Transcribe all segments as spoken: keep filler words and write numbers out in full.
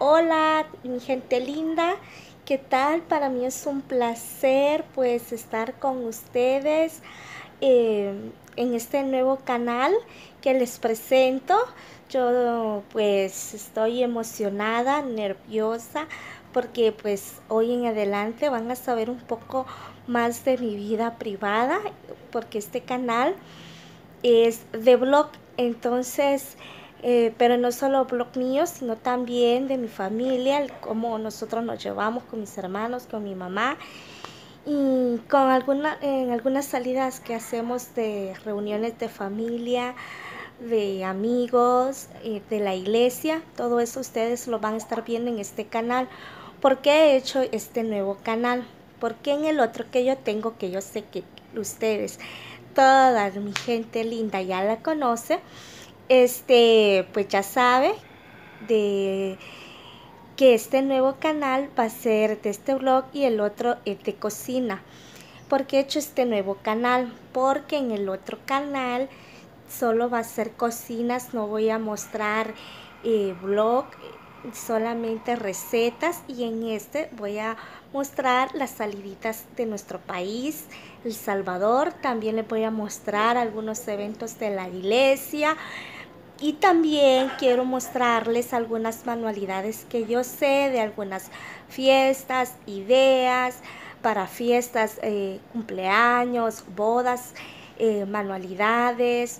Hola, mi gente linda, ¿qué tal? Para mí es un placer pues estar con ustedes eh, en este nuevo canal que les presento. Yo pues estoy emocionada, nerviosa, porque pues hoy en adelante van a saber un poco más de mi vida privada, porque este canal es de blog, entonces, eh, pero no solo blog mío, sino también de mi familia, el cómo nosotros nos llevamos con mis hermanos, con mi mamá y con alguna, en algunas salidas que hacemos de reuniones de familia, de amigos, eh, de la iglesia, todo eso ustedes lo van a estar viendo en este canal. ¿Por qué he hecho este nuevo canal? Porque en el otro que yo tengo, que yo sé que ustedes, toda mi gente linda ya la conoce, este, pues ya sabe de que este nuevo canal va a ser de este blog y el otro es de cocina. ¿Por qué he hecho este nuevo canal? Porque en el otro canal solo va a ser cocinas, no voy a mostrar eh, blog, solamente recetas, y en este voy a mostrar las saliditas de nuestro país, El Salvador. También les voy a mostrar algunos eventos de la iglesia y también quiero mostrarles algunas manualidades que yo sé de algunas fiestas, ideas para fiestas, eh, cumpleaños, bodas, eh, manualidades.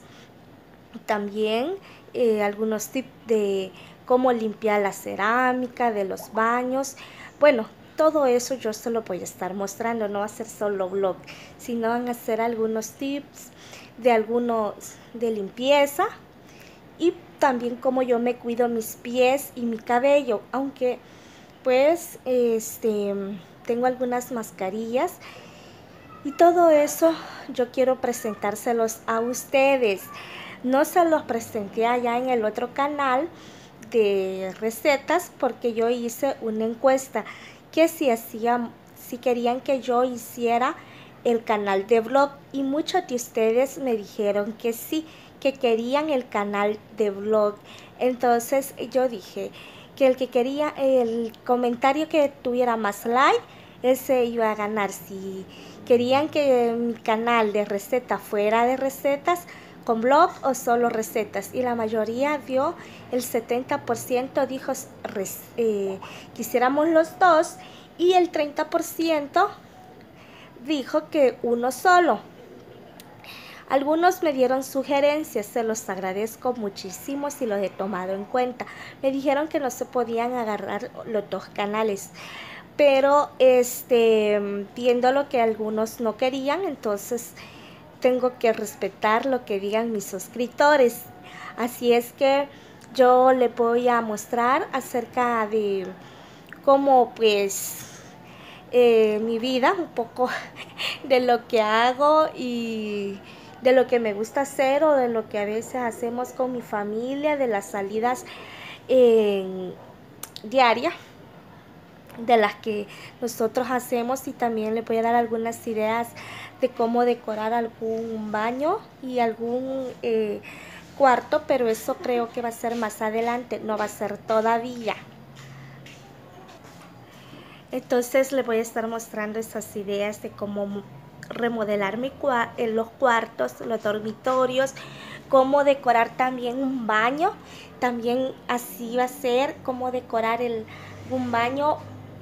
También eh, algunos tips de cómo limpiar la cerámica de los baños. Bueno, todo eso yo se lo voy a estar mostrando, no va a ser solo blog, sino van a ser algunos tips de algunos de limpieza y también cómo yo me cuido mis pies y mi cabello, aunque pues este tengo algunas mascarillas y todo eso yo quiero presentárselos a ustedes. No se los presenté allá en el otro canal de recetas porque yo hice una encuesta que si hacían, si querían que yo hiciera el canal de blog, y muchos de ustedes me dijeron que sí, que querían el canal de blog. Entonces yo dije que el que quería el comentario que tuviera más like, ese iba a ganar. Si querían que mi canal de recetas fuera de recetas con blog o solo recetas, y la mayoría dio, el setenta por ciento dijo eh, quisiéramos los dos, y el treinta por ciento dijo que uno solo. Algunos me dieron sugerencias, se los agradezco muchísimo si los he tomado en cuenta. Me dijeron que no se podían agarrar los dos canales, pero este, viendo lo que algunos no querían, entonces tengo que respetar lo que digan mis suscriptores. Así es que yo les voy a mostrar acerca de cómo pues eh, mi vida, un poco de lo que hago y de lo que me gusta hacer, o de lo que a veces hacemos con mi familia, de las salidas eh, diarias de las que nosotros hacemos. Y también les voy a dar algunas ideas de cómo decorar algún baño y algún eh, cuarto, pero eso creo que va a ser más adelante, no va a ser todavía. Entonces les voy a estar mostrando esas ideas de cómo remodelar mi cua en los cuartos, los dormitorios, cómo decorar también un baño. También así va a ser cómo decorar el, un baño,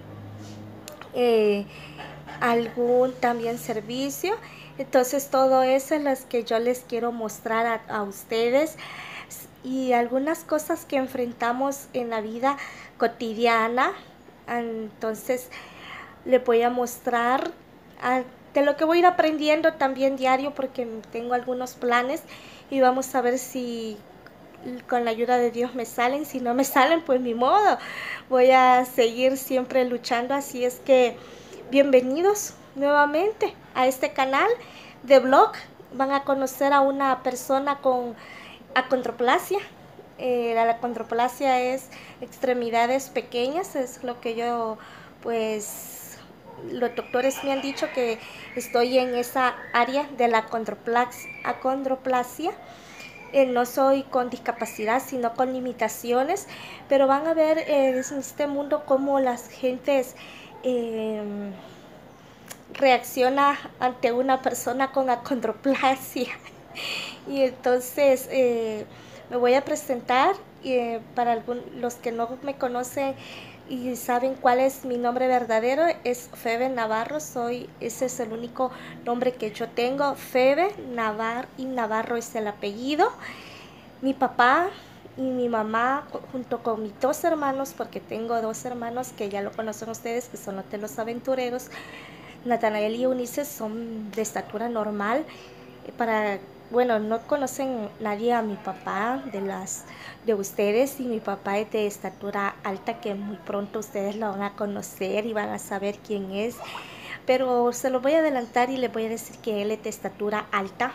eh, algún también servicio. Entonces todo eso es lo que yo les quiero mostrar a, a ustedes, y algunas cosas que enfrentamos en la vida cotidiana. Entonces les voy a mostrar a, de lo que voy a ir aprendiendo también diario, porque tengo algunos planes y vamos a ver si con la ayuda de Dios me salen. Si no me salen, pues ni modo, voy a seguir siempre luchando. Así es que bienvenidos nuevamente a este canal de blog. Van a conocer a una persona con acondroplasia. Eh, la acondroplasia es extremidades pequeñas, es lo que yo, pues, los doctores me han dicho que estoy en esa área de la acondroplasia. Eh, no soy con discapacidad, sino con limitaciones, pero van a ver eh, en este mundo cómo las gentes eh, reacciona ante una persona con acondroplasia. Y entonces eh, me voy a presentar eh, para algún, los que no me conocen y saben cuál es mi nombre verdadero, es Febe Navarro. Soy, ese es el único nombre que yo tengo, Febe Navarro, y Navarro es el apellido. Mi papá y mi mamá, junto con mis dos hermanos, porque tengo dos hermanos que ya lo conocen ustedes, que son los de los aventureros, Natanael y Eunice, son de estatura normal. Para, bueno, no conocen nadie a mi papá de las de ustedes, y mi papá es de estatura alta, que muy pronto ustedes lo van a conocer y van a saber quién es, pero se lo voy a adelantar y les voy a decir que él es de estatura alta.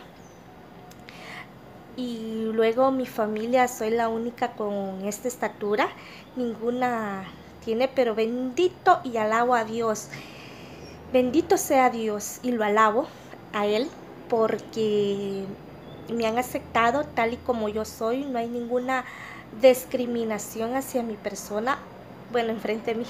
Y luego mi familia, soy la única con esta estatura, ninguna tiene, pero bendito y alabo a Dios, bendito sea Dios y lo alabo a Él, porque me han aceptado tal y como yo soy. No hay ninguna discriminación hacia mi persona. Bueno, enfrente de mí.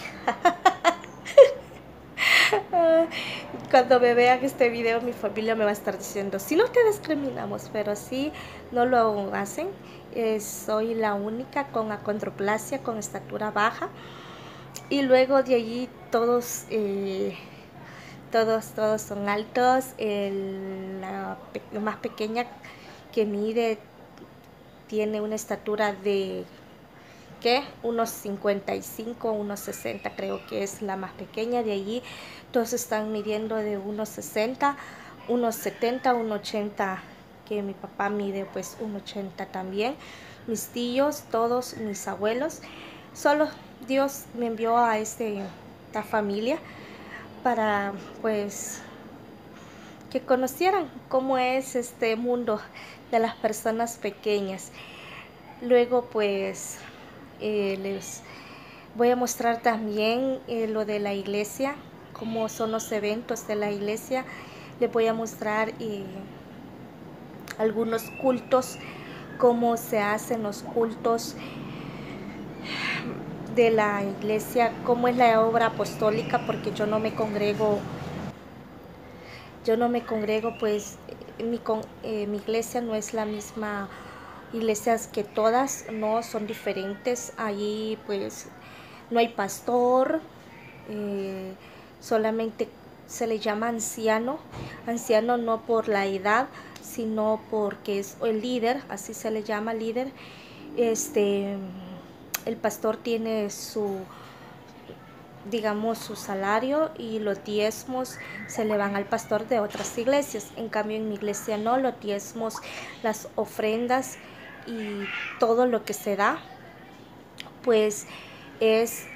Cuando me vean este video, mi familia me va a estar diciendo, si no te discriminamos, pero sí, no lo hacen. Eh, soy la única con acondroplasia, con estatura baja. Y luego de allí todos... Eh, Todos, todos son altos. El, la, la más pequeña que mide tiene una estatura de, ¿qué? Unos cincuenta y cinco, unos sesenta, creo que es la más pequeña. De allí todos están midiendo de unos sesenta, unos setenta, unos ochenta, que mi papá mide pues unos ochenta también. Mis tíos, todos mis abuelos. Solo Dios me envió a este, esta familia para pues que conocieran cómo es este mundo de las personas pequeñas. Luego pues eh, les voy a mostrar también eh, lo de la iglesia, cómo son los eventos de la iglesia. Les voy a mostrar eh, algunos cultos, cómo se hacen los cultos de la iglesia, cómo es la obra apostólica, porque yo no me congrego Yo no me congrego, pues mi, con, eh, mi iglesia no es la misma iglesia que todas, no, son diferentes. Allí pues no hay pastor, eh, solamente se le llama anciano, anciano no por la edad, sino porque es el líder, así se le llama líder. Este, el pastor tiene su, digamos, su salario, y los diezmos se le van al pastor de otras iglesias. En cambio en mi iglesia no, los diezmos, las ofrendas y todo lo que se da pues es,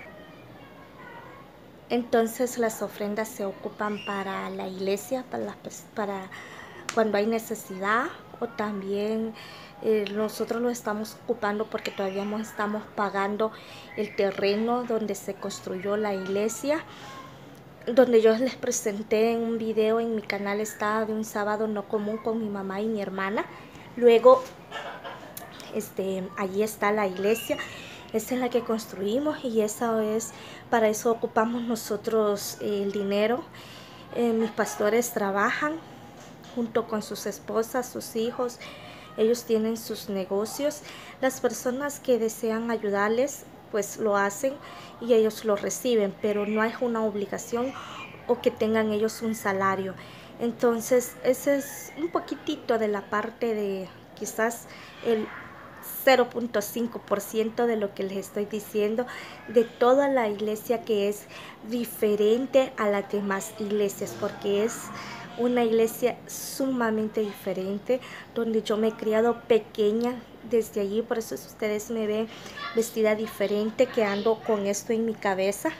entonces las ofrendas se ocupan para la iglesia, para, las, para cuando hay necesidad, o también eh, nosotros lo estamos ocupando porque todavía no estamos pagando el terreno donde se construyó la iglesia, donde yo les presenté en un video en mi canal, está de un sábado no común con mi mamá y mi hermana. Luego este, allí está la iglesia, esa es la que construimos, y esa es, para eso ocupamos nosotros eh, el dinero. Eh, mis pastores trabajan junto con sus esposas, sus hijos, ellos tienen sus negocios. Las personas que desean ayudarles pues lo hacen y ellos lo reciben, pero no hay una obligación o que tengan ellos un salario. Entonces ese es un poquitito de la parte de quizás el cero punto cinco por ciento de lo que les estoy diciendo, de toda la iglesia, que es diferente a las demás iglesias, porque es una iglesia sumamente diferente, donde yo me he criado pequeña desde allí. Por eso ustedes me ven vestida diferente, que ando con esto en mi cabeza.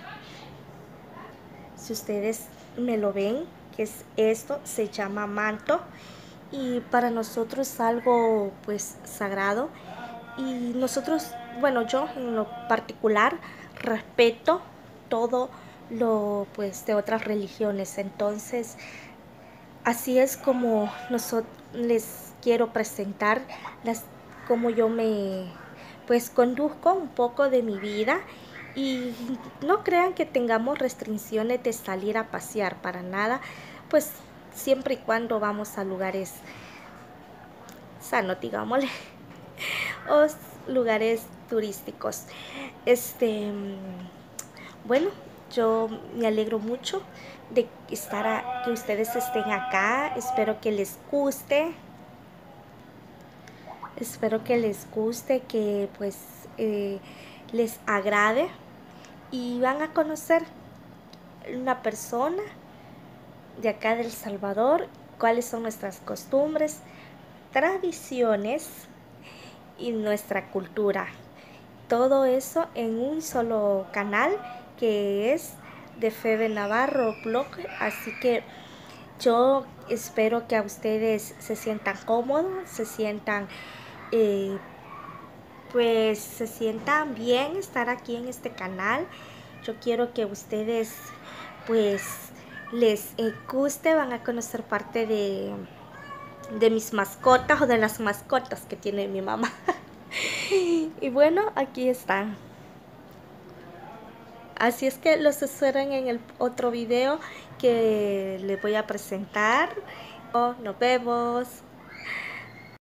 Si ustedes me lo ven, que es esto, se llama manto, y para nosotros es algo pues sagrado. Y nosotros, bueno, yo en lo particular respeto todo lo pues de otras religiones. Entonces así es como nosotros les quiero presentar las cómo yo me pues conduzco un poco de mi vida. Y no crean que tengamos restricciones de salir a pasear, para nada, pues siempre y cuando vamos a lugares sanos, digámosle, o s- lugares turísticos. Este, mm, bueno, yo me alegro mucho de estar a- que ustedes estén acá. Espero que les guste. Espero que les guste, que pues eh, les agrade y van a conocer una persona de acá del Salvador, cuáles son nuestras costumbres, tradiciones y nuestra cultura. Todo eso en un solo canal que es de Febe Navarro Blog. Así que yo espero que a ustedes se sientan cómodos, se sientan eh, pues se sientan bien estar aquí en este canal. Yo quiero que ustedes pues les eh, guste, van a conocer parte de, de mis mascotas o de las mascotas que tiene mi mamá. Y bueno, aquí están. Así es que los esperen en el otro video que les voy a presentar. Oh, nos vemos.